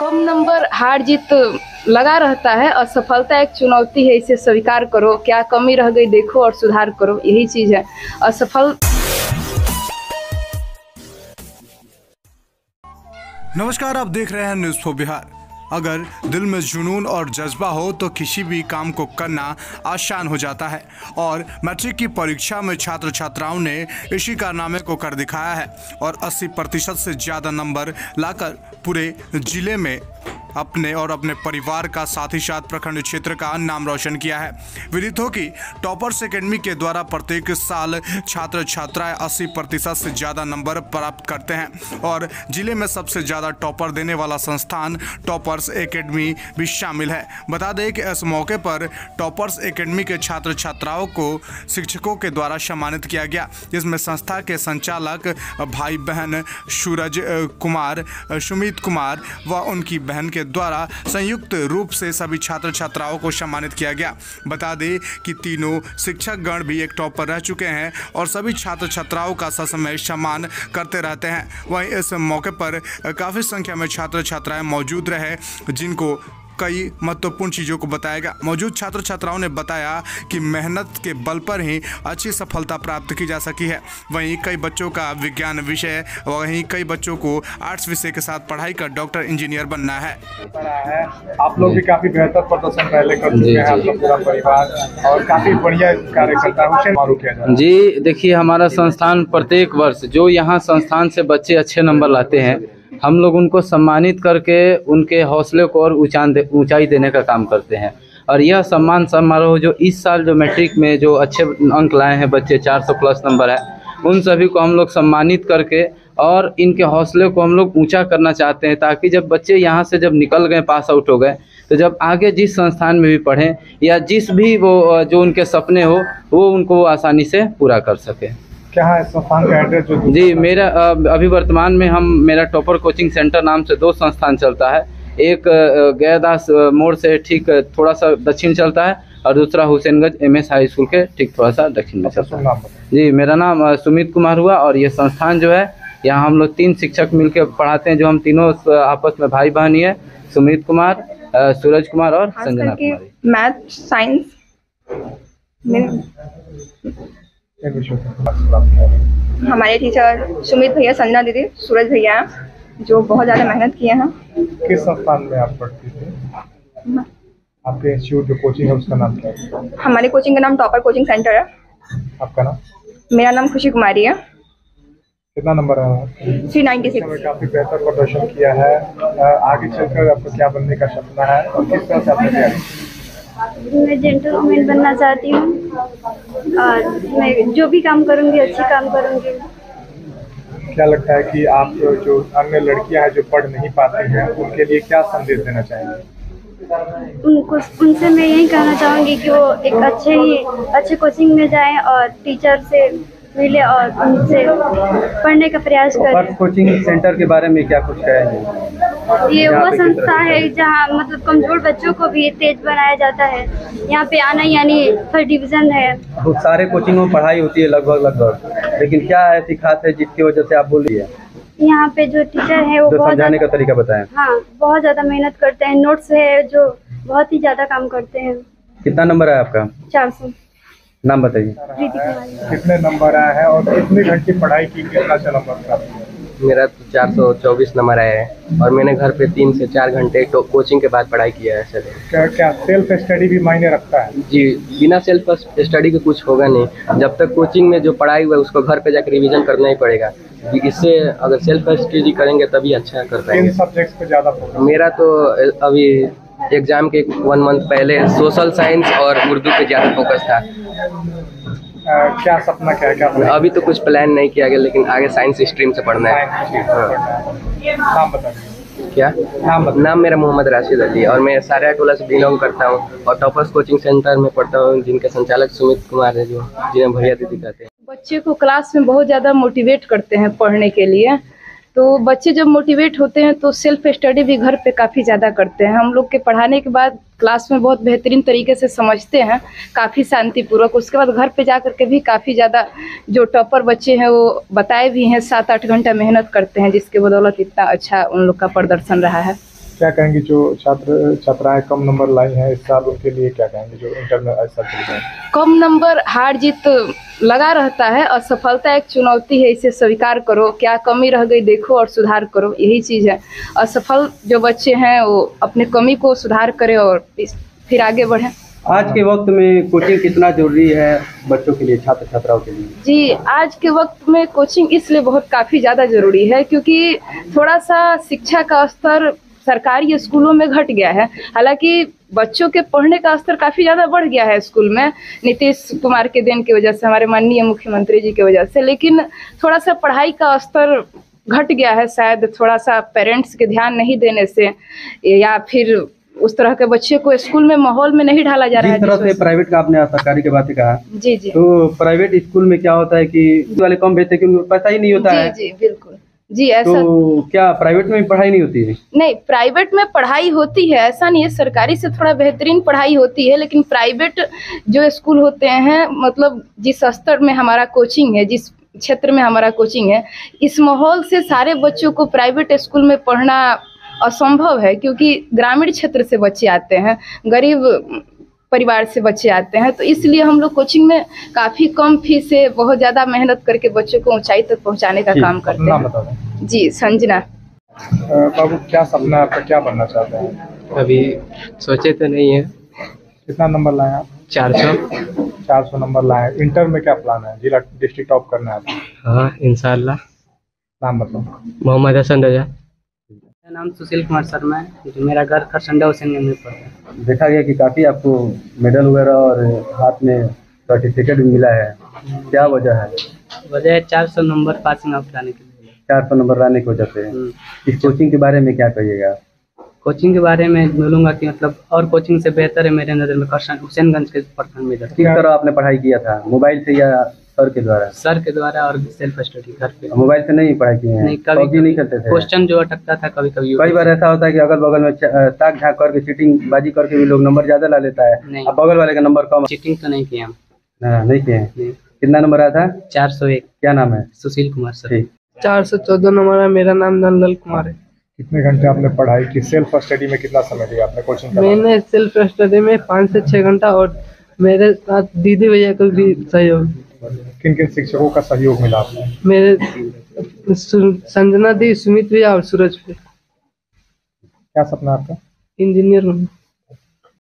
कम number हार जीत लगा रहता है। असफलता एक चुनौती है, इसे स्वीकार करो। क्या कमी रह गई देखो और सुधार करो, यही चीज़ है। असफल नमस्कार, आप देख रहे हैं न्यूज़ फॉर बिहार। अगर दिल में जुनून और जज्बा हो तो किसी भी काम को करना आसान हो जाता है और मैट्रिक की परीक्षा में छात्र छात्राओं ने इसी कारनामे को कर दिखाया है और 80% से ज़्यादा नंबर लाकर पूरे जिले में अपने और अपने परिवार का साथ ही साथ प्रखंड क्षेत्र का नाम रोशन किया है। विदित हो कि टॉपर्स एकेडमी के द्वारा प्रत्येक साल छात्र छात्राएं 80% से ज़्यादा नंबर प्राप्त करते हैं और जिले में सबसे ज़्यादा टॉपर देने वाला संस्थान टॉपर्स एकेडमी भी शामिल है। बता दें कि इस मौके पर टॉपर्स एकेडमी के छात्र छात्राओं को शिक्षकों के द्वारा सम्मानित किया गया, जिसमें संस्था के संचालक भाई बहन सूरज कुमार, सुमित कुमार व उनकी बहन के द्वारा संयुक्त रूप से सभी छात्र छात्राओं को सम्मानित किया गया। बता दें कि तीनों शिक्षक गण भी एक टॉपर रह चुके हैं और सभी छात्र छात्राओं का ससमय सम्मान करते रहते हैं। वहीं इस मौके पर काफ़ी संख्या में छात्र छात्राएं मौजूद रहे, जिनको कई महत्वपूर्ण चीज़ों को बताया गया। मौजूद छात्र छात्राओं ने बताया कि मेहनत के बल पर ही अच्छी सफलता प्राप्त की जा सकी है। वहीं कई बच्चों का विज्ञान विषय, वहीं कई बच्चों को आर्ट्स विषय के साथ पढ़ाई कर डॉक्टर इंजीनियर बनना है। आप लोग भी काफी बेहतर प्रदर्शन पहले कर चुके हैं, आपका पूरा परिवार, और काफी बढ़िया कार्य करता है। जी देखिए, हमारा संस्थान प्रत्येक वर्ष जो यहाँ संस्थान से बच्चे अच्छे नंबर लाते हैं, हम लोग उनको सम्मानित करके उनके हौसले को और ऊंचाई देने का काम करते हैं। और यह सम्मान समारोह जो इस साल जो मैट्रिक में जो अच्छे अंक लाए हैं बच्चे, 400 प्लस नंबर है, उन सभी को हम लोग सम्मानित करके और इनके हौसले को हम लोग ऊंचा करना चाहते हैं, ताकि जब बच्चे यहाँ से जब निकल गए, पास आउट हो गए, तो जब आगे जिस संस्थान में भी पढ़ें या जिस भी वो जो उनके सपने हो वो उनको आसानी से पूरा कर सके। क्या है संस्थान का एड्रेस? जो जी, मेरा अभी वर्तमान में मेरा टॉपर कोचिंग सेंटर नाम से 2 संस्थान चलता है। एक गयादास मोड़ से ठीक थोड़ा सा दक्षिण चलता है और दूसरा हुसैनगंज MS हाई स्कूल के ठीक थोड़ा सा दक्षिण में चलता है। जी, मेरा नाम सुमित कुमार हुआ और ये संस्थान जो है, यहाँ हम लोग 3 शिक्षक मिलकर पढ़ाते हैं, जो हम तीनों आपस में भाई बहन ही है, सुमित कुमार, सूरज कुमार और संजना कुमारी। मैथ साइंस हमारे टीचर सुमित भैया, संजना दीदी, सूरज भैया, जो बहुत ज़्यादा मेहनत किए हैं। किस संस्थान में आप पढ़ती थी? आपके इंस्टीट्यूट जो कोचिंग है उसका नाम क्या है? हमारे कोचिंग का नाम टॉपर कोचिंग सेंटर है। आपका नाम? मेरा नाम खुशी कुमारी है। कितना नंबर है? 396। काफी बेहतर प्रदर्शन किया है। आगे चलकर आपको क्या बनने का सपना है और किस तरह से आपने तैयारी? मैं जेंटलमैन बनना चाहती हूँ और मैं जो भी काम करूँगी अच्छी काम करूँगी। क्या लगता है कि आप जो अन्य लड़कियां हैं जो पढ़ नहीं पाती हैं, उनके लिए क्या संदेश देना चाहेंगे? उनसे मैं यही कहना चाहूँगी कि वो एक अच्छे कोचिंग में जाएं और टीचर से मिले और उनसे पढ़ने का प्रयास करें। कोचिंग सेंटर के बारे में क्या कुछ कहेंगे? ये वो संस्था है जहाँ मतलब कमजोर बच्चों को भी तेज बनाया जाता है। यहाँ पे आना यानी फर्स्ट डिवीजन है। बहुत सारे कोचिंगों में पढ़ाई होती है लगभग, लेकिन क्या ऐसी खास है जिसकी वजह से आप बोल रही है? यहाँ पे जो टीचर है वो बहुत समझाने का तरीका बताएं। हाँ, बहुत ज्यादा मेहनत करते हैं। नोट्स है जो बहुत ही ज्यादा काम करते हैं। कितना नंबर है आपका? 400। नाम बताइए। कितने नंबर आए हैं और कितने घंटे पढ़ाई की, कितना नंबर प्राप्त किया? मेरा तो 424 नंबर आया है और मैंने घर पे 3 से 4 घंटे कोचिंग के बाद पढ़ाई किया है सर। क्या सेल्फ स्टडी भी मायने रखता है? जी, बिना सेल्फ स्टडी के कुछ होगा नहीं। जब तक कोचिंग में जो पढ़ाई हुआ है उसको घर पे जाकर रिवीजन करना ही पड़ेगा। इससे अगर सेल्फ स्टडी करेंगे तभी अच्छा कर पाएंगे। किन सब्जेक्ट्स पे ज़्यादा फोकस? मेरा तो अभी एग्जाम के 1 मंथ पहले सोशल साइंस और उर्दू पे ज़्यादा फोकस था। क्या सपना क्या है? अभी तो कुछ प्लान नहीं किया गया, लेकिन आगे साइंस स्ट्रीम से पढ़ना है। नाम बताइए। क्या नाम? मेरा मोहम्मद राशिद अली और मैं सारा टोला से बिलोंग करता हूँ और टॉपर्स कोचिंग सेंटर में पढ़ता हूँ, जिनके संचालक सुमित कुमार है, जो जिन्हें भैया दीदी कहते हैं। बच्चे को क्लास में बहुत ज़्यादा मोटिवेट करते हैं पढ़ने के लिए। तो बच्चे जब मोटिवेट होते हैं तो सेल्फ स्टडी भी घर पे काफ़ी ज़्यादा करते हैं। हम लोग के पढ़ाने के बाद क्लास में बहुत बेहतरीन तरीके से समझते हैं, काफ़ी शांतिपूर्वक। उसके बाद घर पे जा कर के भी काफ़ी ज़्यादा जो टॉपर बच्चे हैं वो बताए भी हैं 7-8 घंटा मेहनत करते हैं, जिसके बदौलत इतना अच्छा उन लोग का प्रदर्शन रहा है। क्या कहेंगे जो छात्र छात्राएं कम नंबर लाई हैं इस साल, उनके लिए क्या कहेंगे जो इंटर में ऐसा चल रहा है? कम नंबर हार जीत लगा रहता है, असफलता एक चुनौती है, इसे स्वीकार करो, क्या कमी रह गई देखो और सुधार करो, यही चीज़ है। असफल जो बच्चे हैं वो अपने कमी को सुधार करें और फिर आगे बढ़ें। आज के वक्त में कोचिंग कितना जरूरी है बच्चों के लिए, छात्र छात्राओं के लिए? जी, आज के वक्त में कोचिंग इसलिए बहुत काफ़ी ज़्यादा ज़रूरी है क्योंकि थोड़ा सा शिक्षा का स्तर सरकारी स्कूलों में घट गया है। हालांकि बच्चों के पढ़ने का स्तर काफ़ी ज़्यादा बढ़ गया है स्कूल में, नीतीश कुमार के देन की वजह से, हमारे माननीय मुख्यमंत्री जी की वजह से, लेकिन थोड़ा सा पढ़ाई का स्तर घट गया है, शायद थोड़ा सा पेरेंट्स के ध्यान नहीं देने से, या फिर उस तरह के बच्चे को स्कूल में माहौल में नहीं ढाला जा रहा है। जिस तरह से प्राइवेट का आपने सरकारी के बात कहा, जी जी, तो प्राइवेट स्कूल में क्या होता है कि वाले कम भेजते क्योंकि उनको पैसा ही नहीं होता है। जी बिल्कुल जी, ऐसा तो क्या प्राइवेट में पढ़ाई नहीं होती है? नहीं, प्राइवेट में पढ़ाई होती है, ऐसा नहीं है, सरकारी से थोड़ा बेहतरीन पढ़ाई होती है, लेकिन प्राइवेट जो स्कूल होते हैं, मतलब जिस स्तर में हमारा कोचिंग है, जिस क्षेत्र में हमारा कोचिंग है, इस माहौल से सारे बच्चों को प्राइवेट स्कूल में पढ़ना असंभव है क्योंकि ग्रामीण क्षेत्र से बच्चे आते हैं, गरीब परिवार से बच्चे आते हैं, तो इसलिए हम लोग कोचिंग में काफ़ी कम फीस से बहुत ज़्यादा मेहनत करके बच्चों को ऊंचाई तक पहुंचाने का काम करते हैं। जी, संजना। बाबू, क्या सपना आपका, क्या बनना चाहते हैं? अभी सोचे तो नहीं है। कितना नंबर लाए आप? 400 नंबर लाए। इंटर में क्या प्लान है? जिला डिस्ट्रिक्ट टॉप करना है आपको? हाँ, इंशाल्लाह। नाम बताओ। मोहम्मद हसन रजा। मेरा नाम सुशील कुमार शर्मा है, जो मेरा घर खरसंडा हुसैनगंज में पड़ता है। देखा गया कि काफ़ी आपको मेडल वगैरह और हाथ में सर्टिफिकेट भी मिला है, क्या वजह है? वजह है 400 नंबर पासिंग आउट लाने के लिए। 400 नंबर लाने की वजह से। इस कोचिंग के बारे में क्या कहिएगा? कोचिंग के बारे में बोलूँगा कि मतलब और कोचिंग से बेहतर है मेरे नज़र में हुसैनगंज के प्रखंड में। किस तरह आपने पढ़ाई किया था, मोबाइल से या सर के द्वारा? सर के द्वारा और सेल्फ स्टडी घर पे। मोबाइल से नहीं पढ़ाई की है? नहीं, कभी नहीं करते थे? क्वेश्चन जो अटकता था कभी कभी। कई बार ऐसा होता है कि अगल बगल में ताक झाँक करके चीटिंग बाजी करके भी लोग नंबर ज्यादा ला लेता है, नहीं, अब बगल वाले का नंबर कम। चीटिंग तो नहीं किया हम। नहीं किए हैं। कितना नंबर आया था? 401। क्या नाम है? सुशील कुमार सर। 414 नंबर है। मेरा नाम नंदलाल कुमार है। कितने घंटे आपने पढ़ाई की? सेल्फ स्टडी में कितना समय दिया आपने कोचिंग? मैंने सेल्फ स्टडी में 5 से 6 घंटा, और मेरे साथ दीदी भैया को भी सहयोग। किन किन शिक्षकों का सहयोग मिला आपको? मेरे संजना दी, सुमित भैया और सूरज भैया। क्या सपना आपका? इंजीनियर हूँ।